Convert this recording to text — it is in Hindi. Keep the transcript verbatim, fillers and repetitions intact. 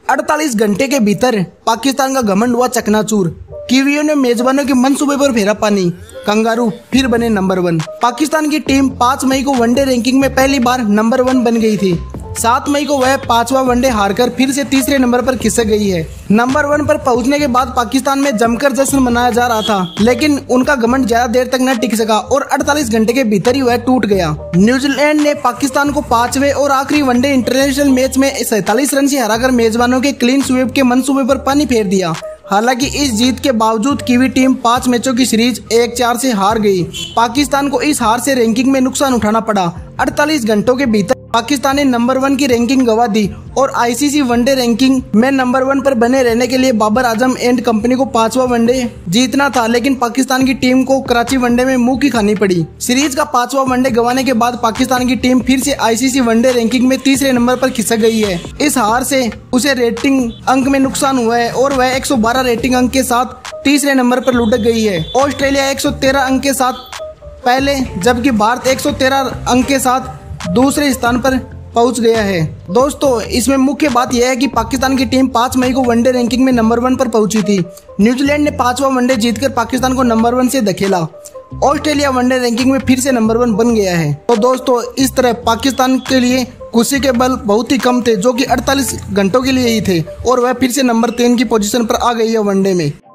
अड़तालीस घंटे के भीतर पाकिस्तान का घमंड हुआ चकनाचूर। कीवियों ने मेजबानों के मनसूबे पर फेरा पानी। कंगारू फिर बने नंबर वन। पाकिस्तान की टीम पाँच मई को वनडे रैंकिंग में पहली बार नंबर वन बन गई थी। सात मई को वह पांचवा वनडे हारकर फिर से तीसरे नंबर पर खिसक गई है। नंबर वन पर पहुंचने के बाद पाकिस्तान में जमकर जश्न मनाया जा रहा था, लेकिन उनका घमंड ज्यादा देर तक न टिक सका और अड़तालीस घंटे के भीतर ही वह टूट गया। न्यूजीलैंड ने पाकिस्तान को पांचवे और आखिरी वनडे इंटरनेशनल मैच में सैंतालीस रन से हराकर मेजबानों के क्लीन स्वीप के मंसूबे पर पानी फेर दिया। हालांकि इस जीत के बावजूद कीवी टीम पांच मैचों की सीरीज एक चार से हार गई। पाकिस्तान को इस हार से रैंकिंग में नुकसान उठाना पड़ा। अड़तालीस घंटों के भीतर पाकिस्तान ने नंबर वन की रैंकिंग गंवा दी और आईसीसी वनडे रैंकिंग में नंबर वन पर बने रहने के लिए बाबर आजम एंड कंपनी को पांचवा वनडे जीतना था, लेकिन पाकिस्तान की टीम को कराची वनडे में मुंह की खानी पड़ी। सीरीज का पांचवा वनडे गंवाने के बाद पाकिस्तान की टीम फिर से आईसीसी वनडे रैंकिंग में तीसरे नंबर पर खिसक गई है। इस हार से उसे रेटिंग अंक में नुकसान हुआ है और वह एक सौ बारह रेटिंग अंक के साथ तीसरे नंबर पर लुढ़क गई है। ऑस्ट्रेलिया एक सौ तेरह अंक के साथ पहले, जबकि भारत एक सौ तेरह अंक के साथ दूसरे स्थान पर पहुंच गया है। दोस्तों, इसमें मुख्य बात यह है कि पाकिस्तान की टीम पाँच मई को वनडे रैंकिंग में नंबर वन पर पहुंची थी। न्यूजीलैंड ने पांचवा वनडे जीतकर पाकिस्तान को नंबर वन से धकेला। ऑस्ट्रेलिया वनडे रैंकिंग में फिर से नंबर वन बन गया है। तो दोस्तों, इस तरह पाकिस्तान के लिए खुशी के बल बहुत ही कम थे, जो कि अड़तालीस घंटों के लिए ही थे, और वह फिर से नंबर तीन की पोजीशन पर आ गई है वनडे में।